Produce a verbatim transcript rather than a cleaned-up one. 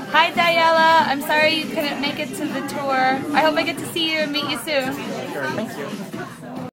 Hi Diella, I'm sorry you couldn't make it to the tour. I hope I get to see you and meet you soon. Sure, thank you.